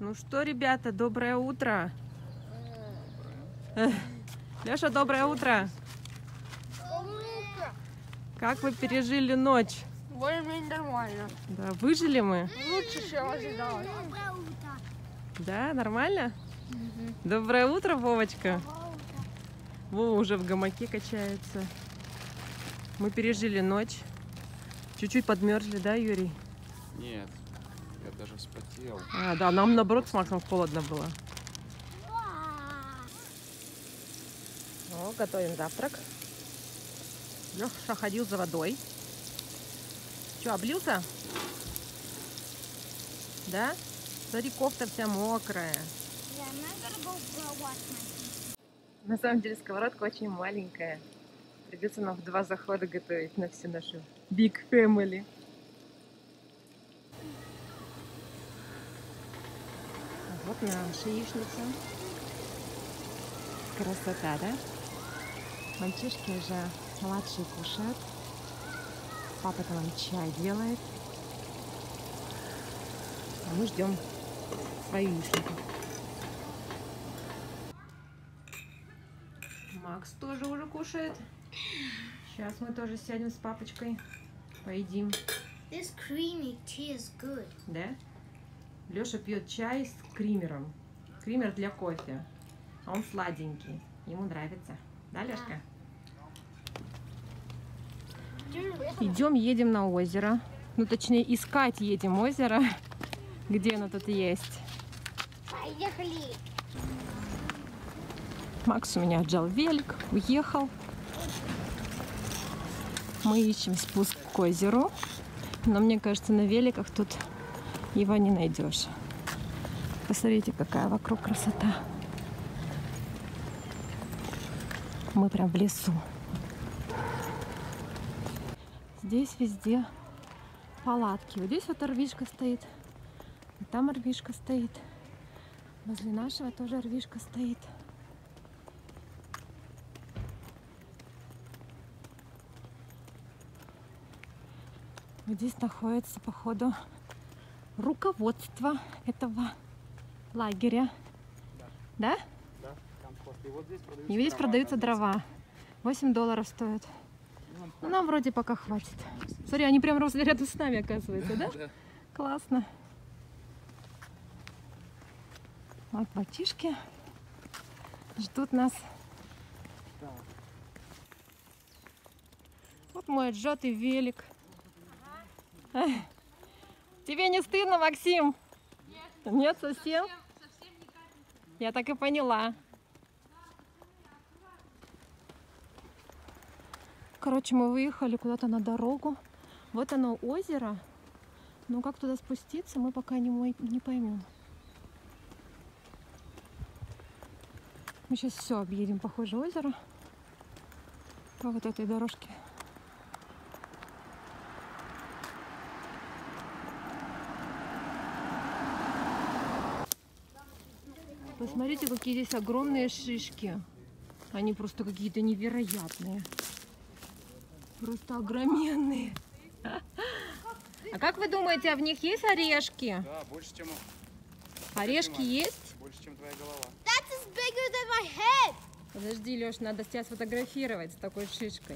Ну что, ребята, доброе утро. Леша, доброе утро. Как вы пережили ночь? Более-менее нормально. Да, выжили мы? Лучше, чем ожидалось. Доброе утро. Да, нормально? Доброе утро, Вовочка. Вова уже в гамаке качается. Мы пережили ночь. Чуть-чуть подмерзли, да, Юрий? Нет, я даже вспотел. А, да, нам наоборот с Максом холодно было. О, готовим завтрак. Леша ходил за водой. Че, облился? Да? Смотри, кофта вся мокрая. На самом деле сковородка очень маленькая. Придется нам в 2 захода готовить на всю нашу big family. Вот наша яичница. Красота, да? Мальчишки уже младшие кушают. Папа там чай делает. А мы ждем свою яичницу. Макс тоже уже кушает. Сейчас мы тоже сядем с папочкой. Поедим. This creamy tea is good. Да? Леша пьет чай с кримером. Кример для кофе. А он сладенький. Ему нравится. Да, Лешка? Идем, едем на озеро. Ну, точнее, искать едем озеро. Где оно тут есть? Поехали. Макс у меня отжал велик, уехал. Мы ищем спуск к озеру. Но мне кажется, на великах тут его не найдешь. Посмотрите, какая вокруг красота. Мы прям в лесу. Здесь везде палатки. Вот здесь вот орвишка стоит. И там орвишка стоит. Возле нашего тоже орвишка стоит. Вот здесь находится, походу, руководство этого лагеря. Да? Да, там просто. И вот здесь продаются дрова. $8 стоят. Ну, нам вроде пока хватит. Смотри, они прям рядом с нами, оказывается, да? Да. Классно. Вот батишки ждут нас. Да. Вот мой отжатый велик. Тебе не стыдно, Максим? Нет. Нет, совсем? Я так и поняла. Короче, мы выехали куда-то на дорогу. Вот оно озеро. Но как туда спуститься, мы пока не поймем. Мы сейчас все объедем, похоже, озеро. По вот этой дорожке. Посмотрите, какие здесь огромные шишки. Они просто какие-то невероятные. Просто огроменные. А как вы думаете, а в них есть орешки? Да, больше, чем... Орешки есть? Больше, чем твоя голова. That is bigger than my head. Подожди, Леш, надо тебя сфотографировать с такой шишкой.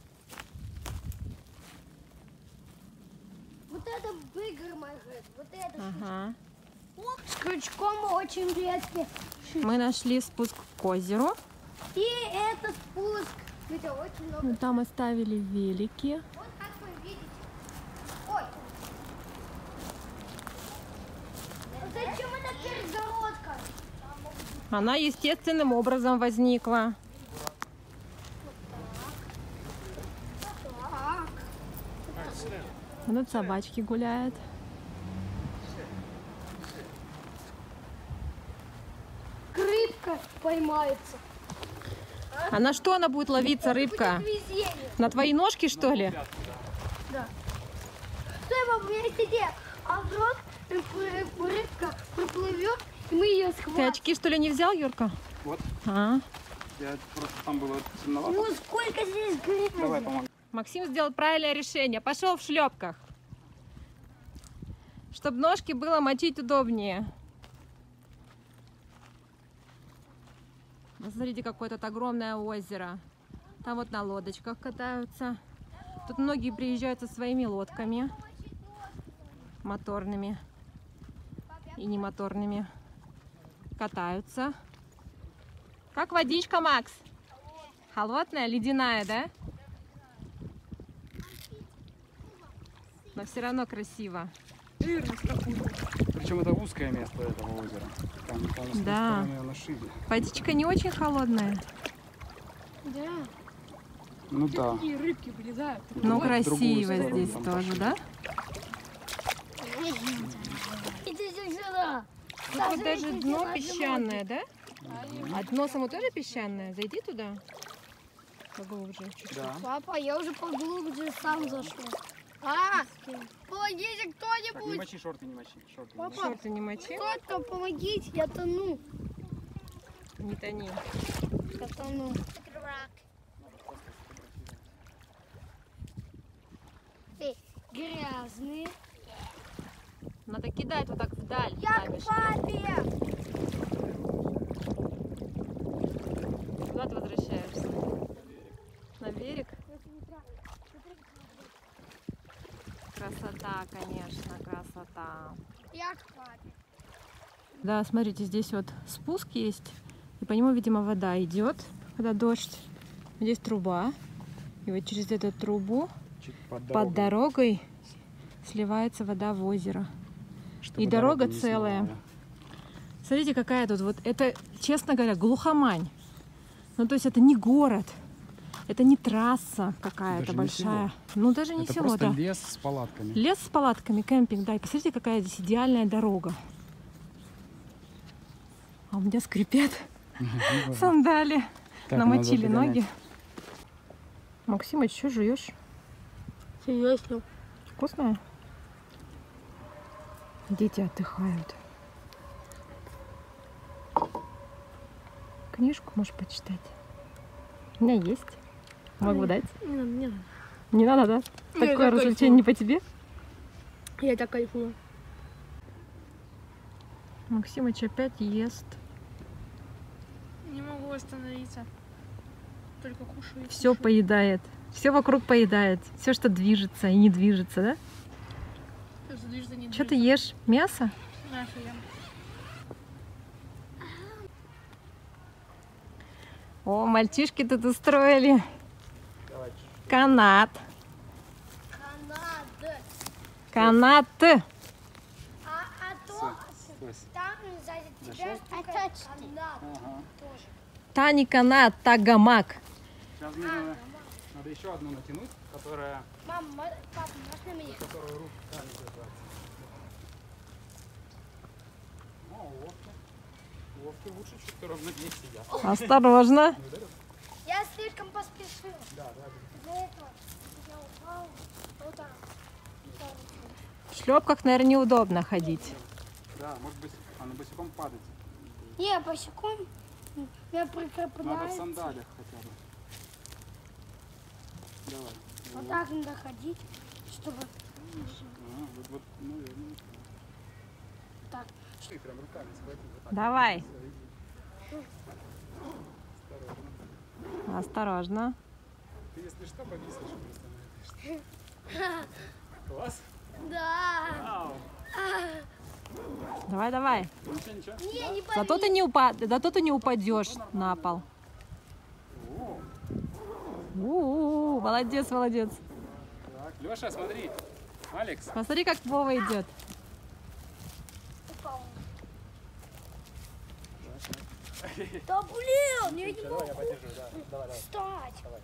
Вот это bigger my head. Вот это. Ага. С крючком очень редкий. Мы нашли спуск к озеру. И это спуск. Где очень много. Ну, там оставили велики. Вот как вы видите. Ой. Зачем эта перегородка? Она естественным образом возникла. Так. Вот собачки гуляют. Рыбка поймается. А на что она будет ловиться, рыбка? Будет везение. На твои ножки, что ли? Да. Стой, бабу, я сидел. А вдруг рыбка проплывет, и мы ее Ты схватим. очки, что ли, не взял, Юрка? Вот, А. я просто там было темновато. Ну сколько здесь грибов? Давай, помогу. Максим сделал правильное решение. Пошел в шлепках. Чтобы ножки было мочить удобнее. Смотрите, какое тут огромное озеро. Там вот на лодочках катаются. Тут многие приезжают со своими лодками. Моторными и немоторными. Катаются. Как водичка, Макс? Холодная, ледяная, да? Но все равно красиво. Причем это узкое место этого озера. Там полностью Да. на шире. Водичка не очень холодная, Да. Ну да. Такие рыбки вылезают. но Другую красиво сторону здесь там тоже, пошли. да? Иди сюда. Тут даже дно песчаное, да? А дно само тоже песчаное? Зайди туда. Поглубже. чуть-чуть. Да. Папа, я уже поглубже сам зашел. Помогите Так, не кто-нибудь. мочи шорты, не мочи. Шорты не Папа. мочи. Шорты не мочи, Кто-то, помогите, я тону. не тони. Я тону. Эй, грязный. Надо кидать вот так вдаль. Я к камешки. папе. Куда ты возвращаешься? На берег? Красота, конечно, красота. Я к папе. Да, смотрите, здесь вот спуск есть. И по нему, видимо, вода идет, когда дождь. Здесь труба. И вот через эту трубу Чуть под дорогой сливается вода в озеро. чтобы и дорога не целая. смывала. Смотрите, какая тут вот. Это, честно говоря, глухомань. Ну, то есть это не город. Это не трасса какая-то Даже не большая. Ну, даже не Это село, просто да. лес с палатками. Лес с палатками, кемпинг, да. И посмотрите, какая здесь идеальная дорога. А у меня скрипят сандали. Так, Намочили надо ноги. Максимыч, что жуешь? Серьезно? Вкусное? Дети отдыхают. Книжку можешь почитать. У меня есть. Могу дать. Не надо. Не надо, да? Я Такое так развлечение кайфую. не по тебе? Я так кайфую. Максимыч опять ест. Не могу остановиться. Только кушаю. Все поедает. Все вокруг поедает. Все, что движется и не движется, да? Что ты ешь? Мясо? О, мальчишки тут устроили канат. Канат. Канат. А то там сзади тебя канат Ага. тоже. Та не канат, та гамак. Сейчас мне надо еще одну натянуть, которая, Мам, папа, можно мне? которую руки сами держать. Ну, а ловки. Ловки лучше, чуть ровнее сидят. Осторожно. Я слишком поспешил. Да, да. Из-за этого я упал. Вот так. В шлепках, наверное, неудобно ходить. Да, может быть, а на босиком падать. Не, босиком я Надо в прикрепляю. сандалях хотя бы. Давай. Вот так надо ходить, чтобы Вот, наверное. так. Ты прям руками схвати. Вот так. Давай. Осторожно. Осторожно. Ты, если что, повиснешь просто на этой. Класс. Да. Вау. Давай, давай. Ничего, ничего. Не, не Зато ты не упадешь на пол. О, У-у-у, молодец, молодец. так. Леша, смотри. Алекс. Посмотри, как Вова идет. упал. Да блин, я не Давай, могу я подержу, да. Давай, давай. встать. Давай.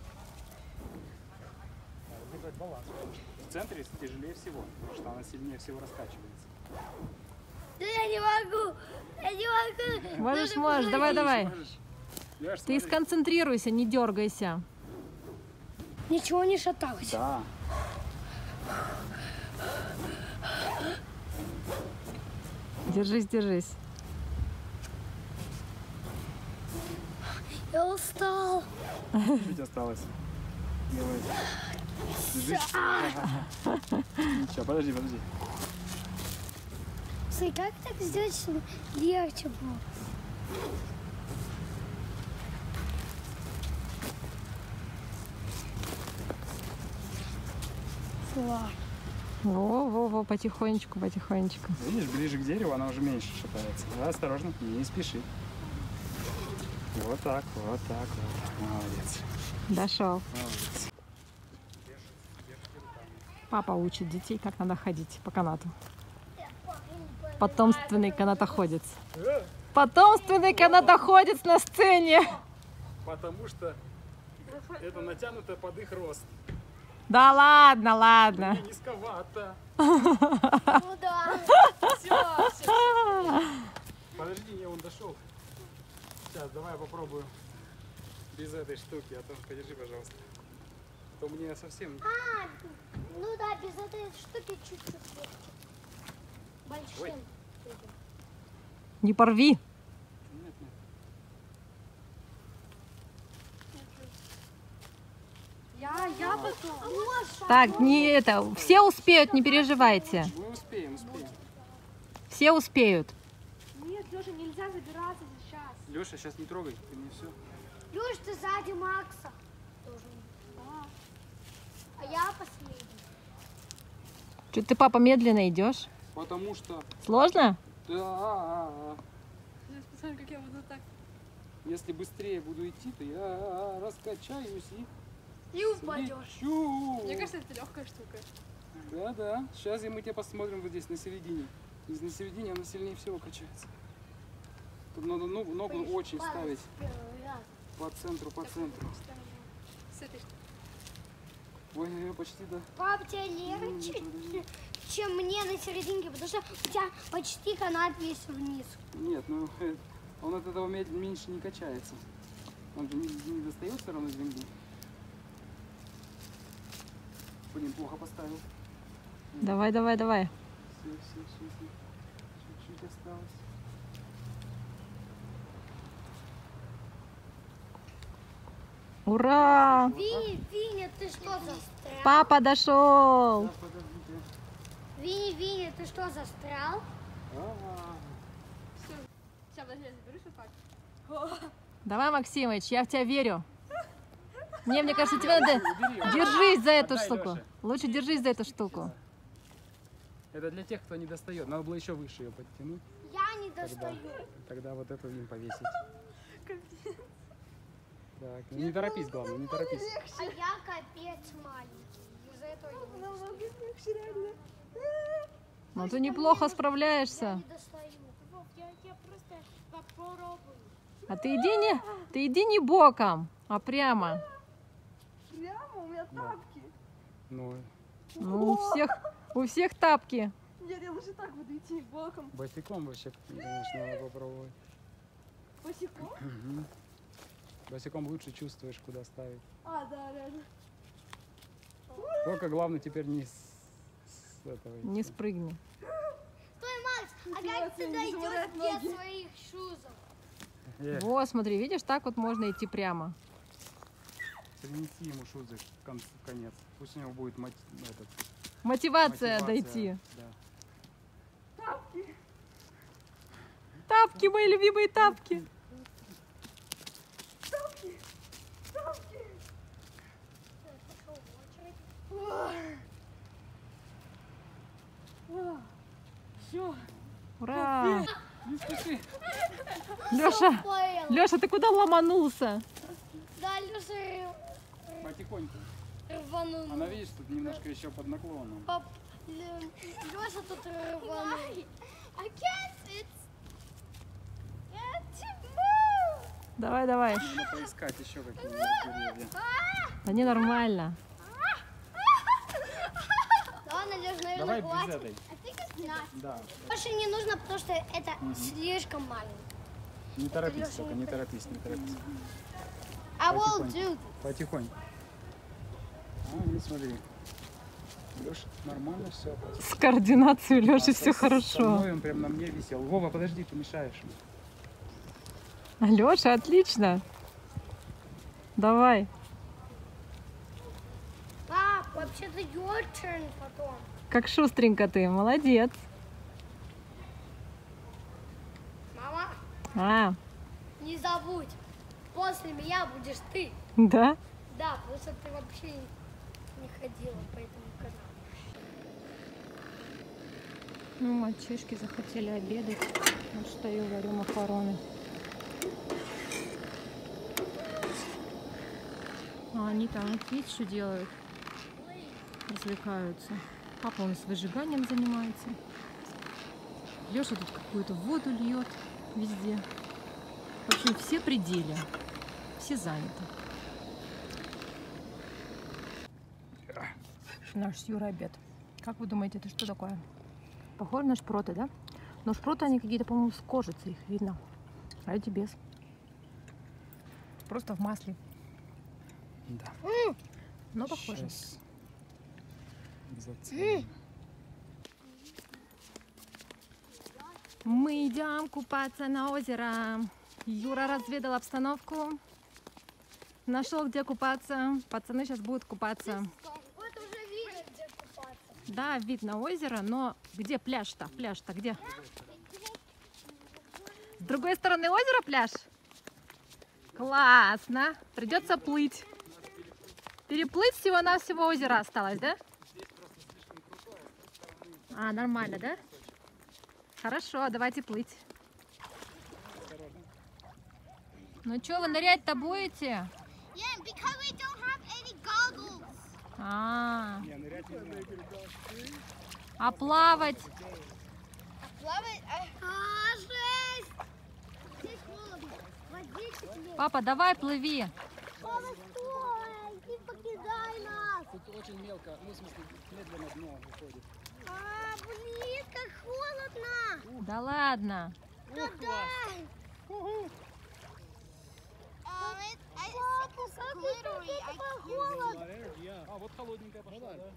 Надо держать баланс. В центре тяжелее всего, потому что она сильнее всего раскачивается. Да я не могу. Я не могу. Можешь, можешь. Давай, давай. Можешь? Леш, Ты смотри. сконцентрируйся, не дергайся. Ничего не шаталось. Да. Держись, держись. Я устал. Чуть осталось. Давай. Держись. Ничего, подожди, подожди. Слушай, как так сделать, чтобы легче было? Во-во-во, потихонечку, потихонечку. Видишь, ближе к дереву она уже меньше шатается. Да, осторожно, не спеши. Вот так, вот так, вот так. Молодец. Дошел. Молодец. Папа учит детей, как надо ходить по канату. Потомственный канатоходец. Потомственный канатоходец на сцене. Потому что это натянуто под их рост. Да ладно, ладно. И низковато. Ну да. Подожди, я он дошел. Сейчас, давай я попробую без этой штуки, а то подержи, пожалуйста. А то мне совсем... Ну да, без этой штуки чуть-чуть легче. Большим. Не порви. Нет, нет. Я потом. Так, не это. Все успеют, не переживайте. Мы успеем, успеем. Все успеют. Нет, Леша, нельзя забираться сейчас. Леша, сейчас не трогай, ты мне все. Люш, ты сзади Макса. Должен. А я последний. Что ты, папа, медленно идешь? Потому что... Сложно? Да. Посмотри, как я буду так. Если быстрее буду идти, то я раскачаюсь И упадешь. слечу. Мне кажется, это легкая штука. Да. Сейчас мы тебя посмотрим вот здесь, на середине. Здесь на середине она сильнее всего качается. Тут надо ногу очень ставить Первый раз. по центру, по центру. С этой штукой. Ой, почти да. Пап, тебе легче, чем мне на серединке, потому что у тебя почти канат весь вниз. Нет, ну он от этого меньше не качается. Он же не достает все равно земли. Блин, плохо поставил. Давай, давай, давай. Все. Чуть-чуть осталось. Ура! Виня, ты что застрял? Папа дошел. Да, подождите. Виня, ты что застрял? Все. Сейчас, подожди, я заберусь вот так. Давай, Максимыч, я в тебя верю. Не, мне кажется, тебе надо... Держись за эту Отдай, штуку. Лёша. Лучше держись за эту штуку. Это для тех, кто не достает. Надо было еще выше ее подтянуть. Я не Тогда, достаю. тогда вот эту им повесить. Так, ну не торопись, главное, не торопись. А я капец маленький. Из-за этого я не Ну ты неплохо справляешься. не достаю. Я просто попробую. А ты иди не боком, а прямо. Прямо у меня тапки. Ну, Ну, у всех тапки. Нет, я лучше так буду идти боком. босиком вообще, конечно, надо попробовать. Босиком? Мгм. Босиком лучше чувствуешь, куда ставить. А, да, реально. Только главное теперь не с этого. Не идти. спрыгни. Стой, Макс, а как ты не дойдешь заморать без ноги. своих шузов? Вот, смотри, видишь, так вот можно идти прямо. Принеси ему шузы в конец. Пусть у него будет Мотивация мотивация. дойти. Да. Тапки, мои любимые тапки. Пошел в очередь. Все. Ура! Не спеши. Леша, Поел. Леша, ты куда ломанулся? Да, Леша Потихоньку. рванул. Она, видишь, тут немножко еще под наклоном. Пап, Леша тут рванул. I can't, Давай, давай. Надо поискать еще какие-нибудь деревья. Да не нормально. Ладно, Леша, наверное, Давай без хватит. этой. Да. Больше не нужно, потому что это слишком маленько. Не торопись только, не торопись, не торопись. I will Потихоньку. do this. Потихоньку. А, не смотри. Леша, нормально все. С координацией у Леши все Со хорошо. мной он прям на мне висел. Вова, подожди, ты мешаешь. Леша, отлично. Давай. Пап, вообще-то your turn потом. Как шустренько ты, молодец. Мама, А, не забудь, после меня будешь ты. да? Да, потому что ты вообще не ходила по этому каналу. Ну, мальчишки захотели обедать. Вот стою, варю макароны. А они там, видите, что делают? Развлекаются. Папа он с выжиганием занимается. Леша тут какую-то воду льет везде. В общем, все при деле. Все заняты. Наш с Юрой обед. Как вы думаете, это что такое? Похоже на шпроты, да? Но шпроты они какие-то, по-моему, с кожицей, их видно. А эти без. Просто в масле. Да. Но похоже. Сейчас заценим. Мы идем купаться на озеро. Юра разведал обстановку. Нашел, где купаться. Пацаны сейчас будут купаться. Вот уже видно, где купаться. Да, вид на озеро, но где пляж-то? Пляж-то где? С другой стороны озера пляж? Классно. Придется плыть. Переплыть всего-навсего озеро осталось, да? А, нормально, да? Хорошо, давайте плыть. Ну что, вы нырять-то будете? Yeah, because we don't have any goggles. А, Не, нырять не знаю. а плавать? Плавать? Жесть! Здесь холодно. Водичка тебе. Папа, давай плыви. Папа, стой! Не покидай нас! Тут очень мелко, ну, в смысле, медленно дно выходит. Блин, как холодно! Да ладно. Дай! А, вот холодненькая пошла, да?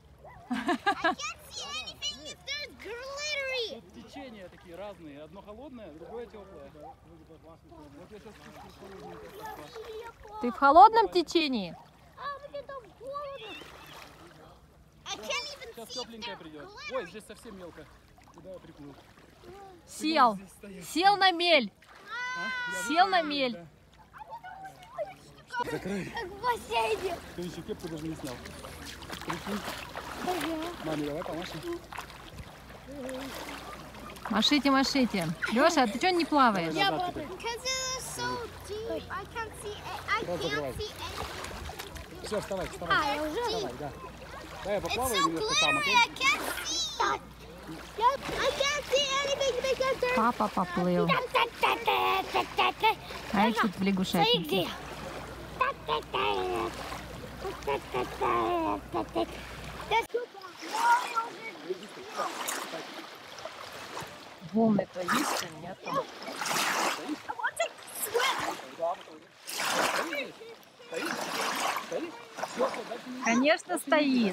Тут течения такие разные. Одно холодное, другое теплое. Вот я сейчас чувствую холодненькое пошла. Ты в холодном течении? Мне там холодно! Сейчас тепленькая придет. Ой, здесь совсем мелко. Куда я приплыл? Сел. Здесь стоять. Сел на мель. А? Сел на мель. Закрой. Как в бассейне! Ты еще кепку даже не снял. Прикинь. Маме, давай помашем. Машите, машите. Леша, а ты что не плаваешь? Назад теперь. Просто давай. Все, вставай, вставай. Я уже... Давай, да. Дай я поплаваю немножко сам, окей? Папа поплыл. А я тут в лягушатнике. Волны-то есть, а нету. Конечно, стоит.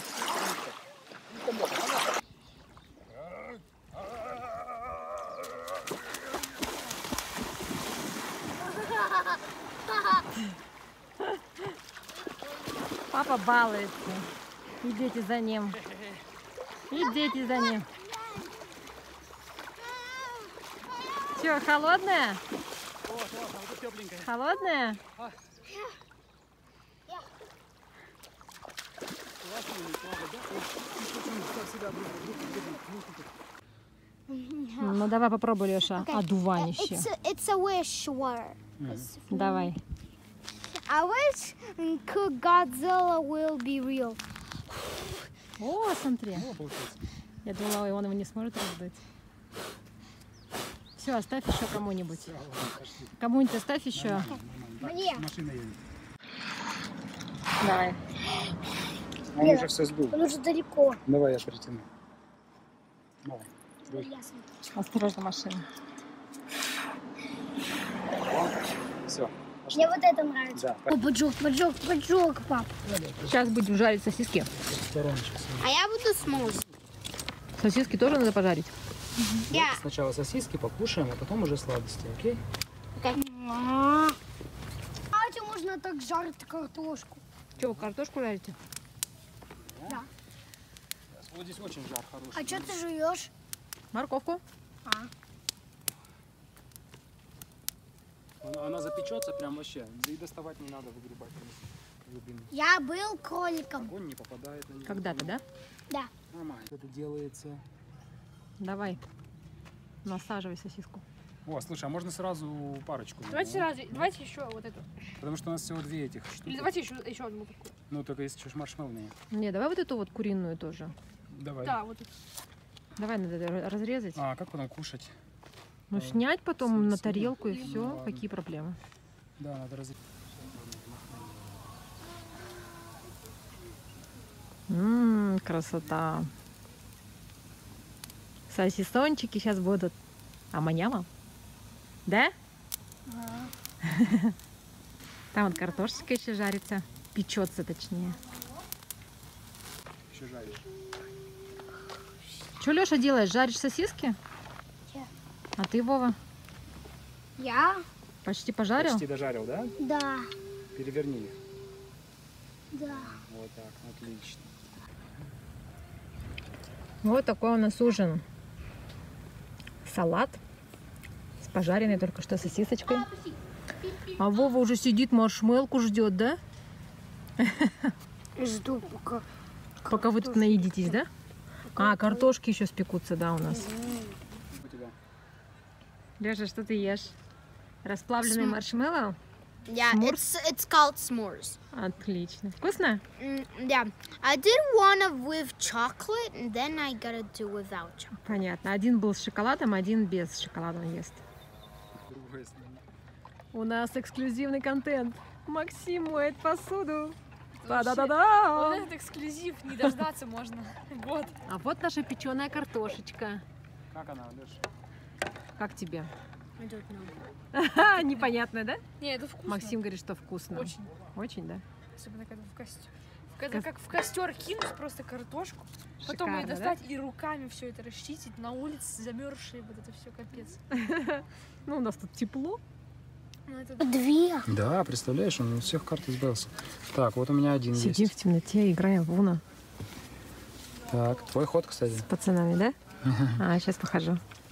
Папа балуется. Идите за ним. Идите за ним. Че, холодная? О, классно, вот это тепленькая. Холодная? Классно, правда, да? Ставь себя друг Ну давай попробуй, Леша, одуванище. It's a wish water. Давай. I wish Godzilla will be real. О, смотри. О, получается. Я думала, он его не сможет раздать. Все, оставь еще кому-нибудь. Кому-нибудь оставь еще. Мне. Машина едет. Давай. Он уже все сдул. Он уже далеко. Давай я притяну. Давай. Дуй. Осторожно, машина. Все. Мне вот это нравится. Да. О, поджог, пап. Сейчас будем жарить сосиски. Стороночку. А я буду смолоть. Сосиски тоже надо пожарить. Я. Сначала сосиски покушаем, а потом уже сладости, окей? А что можно так жарить картошку? Че, вы картошку жарите? Да. Вот здесь очень жар хороший. А что ты жуешь? Морковку. Она запечется прям вообще. Да и доставать не надо, выгребать глубину. Я был кроликом. Огонь не попадает на нее. Когда-то, да? Да. Нормально. Это делается Давай. Насаживай сосиску. О, слушай, а можно сразу парочку? Давайте ну? сразу, давайте еще вот эту. Потому что у нас всего 2 этих штуки. Или давайте еще одну такую. Ну, только если что, маршмеллоу. Не, давай вот эту вот куриную тоже. Давай. Да, вот эту. Давай надо разрезать. А как потом кушать? Ну, снять потом на С- тарелку и ну, все. ладно. Какие проблемы? Да, надо разрезать. Красота. Сосисончики сейчас будут. А маняма? Да? Там вот картошечка еще жарится. Печется, точнее. Еще жаришь. Что, Леша, делаешь? Жаришь сосиски? Я. А ты, Вова, Я? почти пожарил? Почти дожарил, да? Да. Переверни их. Да. Вот так, отлично. Вот такой у нас ужин. Салат с пожаренной только что сосисочкой. А Вова уже сидит, маршмелку ждет, да? Жду пока. Пока вы тут наедитесь, да? А, картошки еще спекутся, да, у нас. У тебя. Леша, что ты ешь? Расплавленный маршмеллоу? Yeah, S'mores? it's called s'mores. Отлично. Вкусно? Yeah, I did one with chocolate, and then I gotta do without chocolate. Понятно. Один был с шоколадом, один без шоколада он ест. Другое с ним. У нас эксклюзивный контент. Максим моет посуду. Вот Та-да-да-да! этот эксклюзив, не дождаться можно. Вот. А вот наша печеная картошечка. Как она, Леша? Как тебе? I don't know. Непонятно, да? Не, это вкусно. Максим говорит, что вкусно. Очень. Очень, да? Особенно когда в костер. Когда как в костер кинуть просто картошку, потом ее Шикарно, достать и руками все это расчистить на улице, замерзшие, вот это все капец. Ну, у нас тут тепло. Ну, это Две. Да, представляешь, он от всех карт избавился. Так, вот у меня один Сидим есть. в темноте, играем в Уно Так, твой ход, кстати. с пацанами, да? А, сейчас похожу.